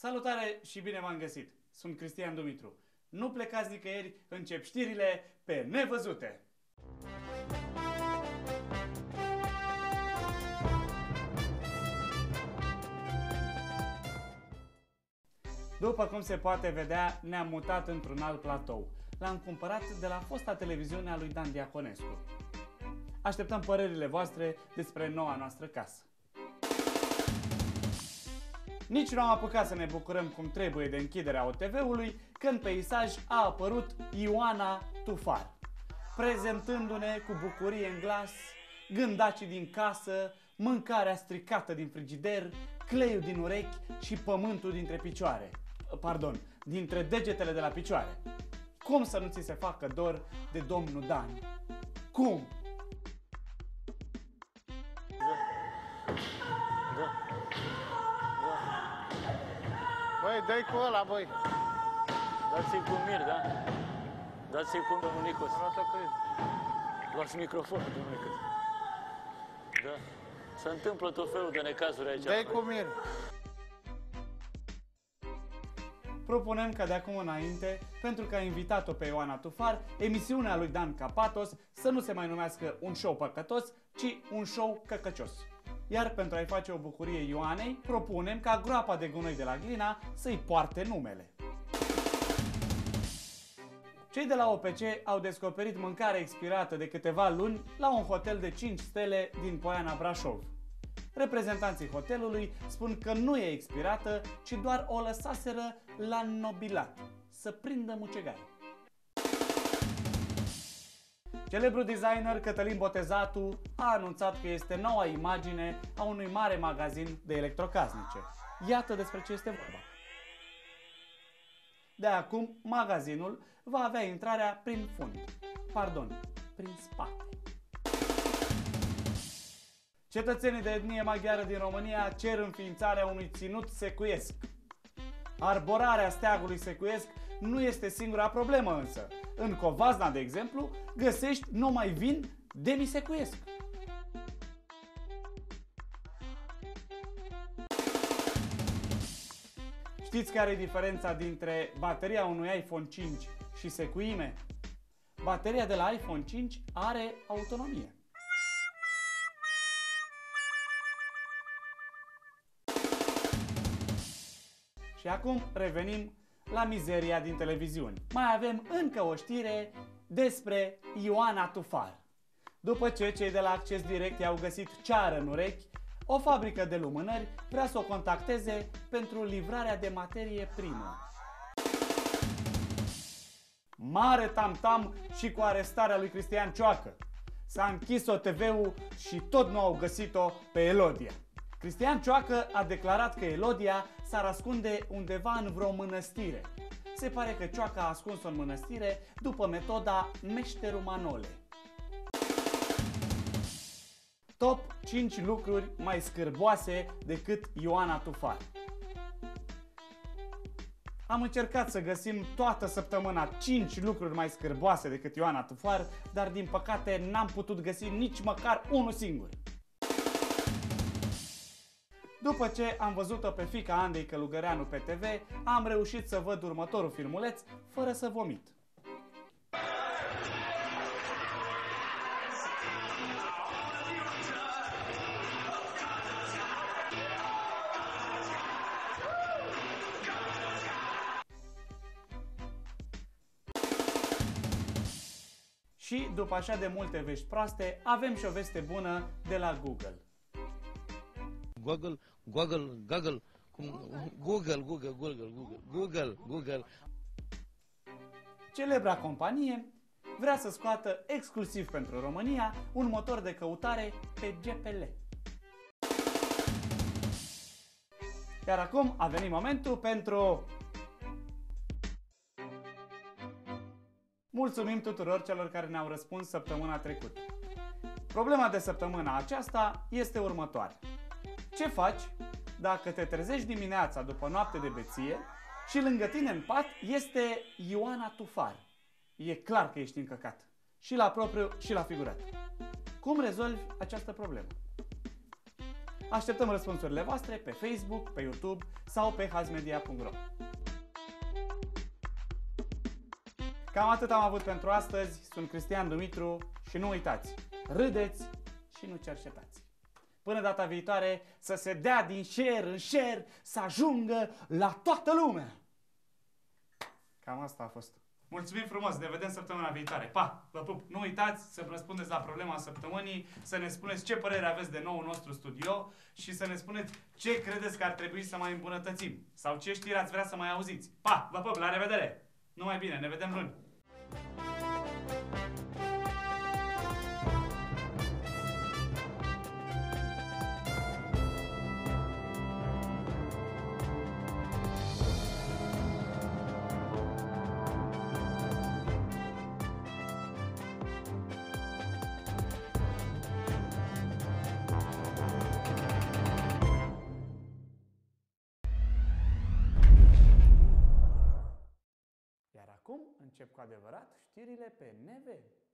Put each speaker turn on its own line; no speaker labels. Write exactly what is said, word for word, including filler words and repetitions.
Salutare și bine v-am găsit! Sunt Cristian Dumitru. Nu plecați nicăieri, încep știrile pe nevăzute! După cum se poate vedea, ne-am mutat într-un alt platou. L-am cumpărat de la fosta televiziune a lui Dan Diaconescu. Așteptăm părerile voastre despre noua noastră casă. Nici nu am apucat să ne bucurăm cum trebuie de închiderea O T V-ului, când în peisaj a apărut Ioana Tufar, prezentându-ne cu bucurie în glas gândacii din casă, mâncarea stricată din frigider, cleiul din urechi și pământul dintre picioare. Pardon, dintre degetele de la picioare. Cum să nu ți se facă dor de domnul Dan? Cum?
Băi, dă-i cu ăla, băi.
Dați-i cu Mir, da? Dați-i cu domnul Nicos. Luați microfonul, domnul Nicos. Da. Se întâmplă tot felul de necazuri aici.
Dă-i cu Mir.
Propunem ca de acum înainte, pentru că a invitat-o pe Ioana Tufar, emisiunea lui Dan Capatos să nu se mai numească un show păcătos, ci un show căcăcios. Iar pentru a-i face o bucurie Ioanei, propunem ca groapa de gunoi de la Glina să-i poarte numele. Cei de la O P C au descoperit mâncare expirată de câteva luni la un hotel de cinci stele din Poiana Brașov. Reprezentanții hotelului spun că nu e expirată, ci doar o lăsaseră la înnobilat, să prindă mucegai. Celebrul designer Cătălin Botezatu a anunțat că este noua imagine a unui mare magazin de electrocasnice. Iată despre ce este vorba. De acum, magazinul va avea intrarea prin fund. Pardon, prin spate. Cetățenii de etnie maghiară din România cer înființarea unui ținut secuiesc. Arborarea steagului secuiesc nu este singura problemă însă. În Covazna, de exemplu, găsești numai vin demisecuiesc. Știți care e diferența dintre bateria unui iPhone cinci și secuime? Bateria de la iPhone cinci are autonomie. Și acum revenim la mizeria din televiziuni. Mai avem încă o știre despre Ioana Tufar. După ce cei de la Acces Direct i-au găsit ceară în urechi, o fabrică de lumânări vrea să o contacteze pentru livrarea de materie primă. Mare tam-tam și cu arestarea lui Cristian Cioacă. S-a închis O T V-ul și tot nu au găsit-o pe Elodia. Cristian Cioacă a declarat că Elodia s-ar ascunde undeva în vreo mănăstire. Se pare că Cioacă a ascuns-o în mănăstire după metoda Meșterul Manole. Top cinci lucruri mai scârboase decât Ioana Tufar. Am încercat să găsim toată săptămâna cinci lucruri mai scârboase decât Ioana Tufar, dar din păcate n-am putut găsi nici măcar unul singur. După ce am văzut-o pe fiica Andei Călugăreanu pe T V, am reușit să văd următorul filmuleț fără să vomit. Și după așa de multe vești proaste, avem și o veste bună de la Google.
Google, Google, Google, Google, Google, Google, Google, Google, Google.
Celebra companie vrea să scoată exclusiv pentru România un motor de căutare pe G P L. Iar acum a venit momentul pentru... Mulțumim tuturor celor care ne-au răspuns săptămâna trecută. Problema de săptămâna aceasta este următoarea. Ce faci dacă te trezești dimineața după noapte de beție și lângă tine în pat este Ioana Tufar? E clar că ești încăcat. Și la propriu și la figurat. Cum rezolvi această problemă? Așteptăm răspunsurile voastre pe Facebook, pe YouTube sau pe hazmedia punct ro. Cam atât am avut pentru astăzi. Sunt Cristian Dumitru și nu uitați, râdeți și nu cercetați. Până data viitoare, să se dea din share în share, să ajungă la toată lumea. Cam asta a fost. Mulțumim frumos, ne vedem săptămâna viitoare. Pa, vă pup! Nu uitați să răspundeți la problema săptămânii, să ne spuneți ce părere aveți de noul nostru studio și să ne spuneți ce credeți că ar trebui să mai îmbunătățim sau ce știri ați vrea să mai auziți. Pa, vă pup, la revedere! Numai bine, ne vedem luni! Acum încep cu adevărat știrile pe N V.